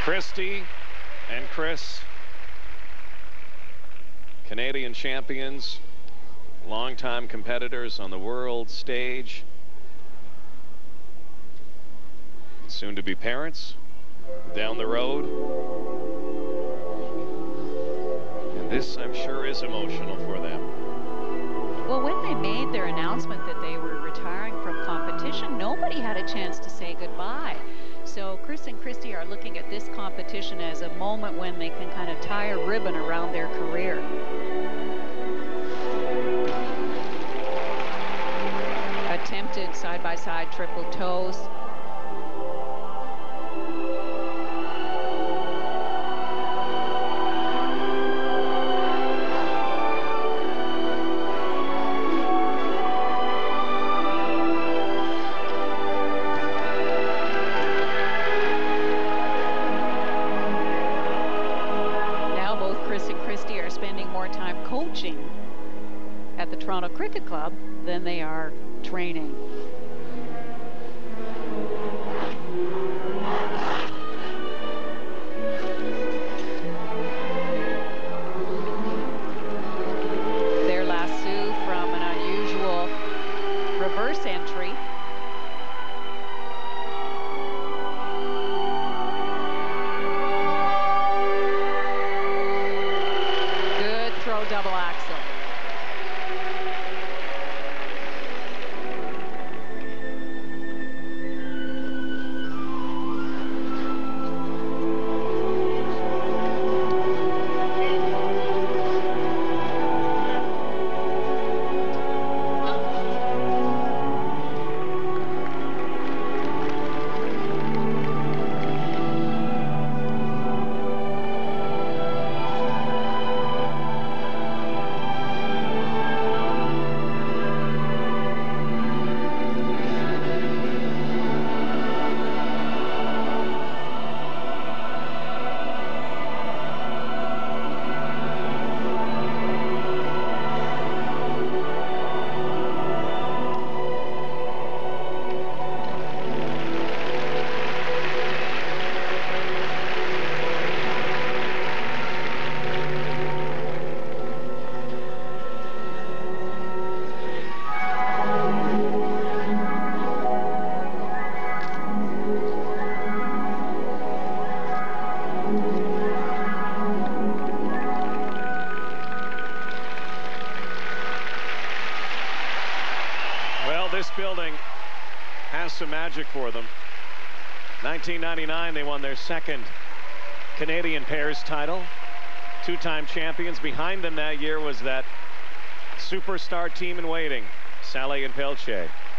Kristy and Kris, Canadian champions, longtime competitors on the world stage, soon to be parents down the road. And this, I'm sure, is emotional for them. Well, when they made their announcement that they were retiring from competition, nobody had a chance to say goodbye. So Kris and Kristy are looking at this competition as a moment when they can kind of tie a ribbon around their career. Attempted side-by-side triple toes. Coaching at the Toronto Cricket Club than they are training. Their lasso from an unusual reverse entry. Double axel. This building has some magic for them. 1999, they won their second Canadian pairs title. Two-time champions. Behind them that year was that superstar team in waiting, Salé and Pelche.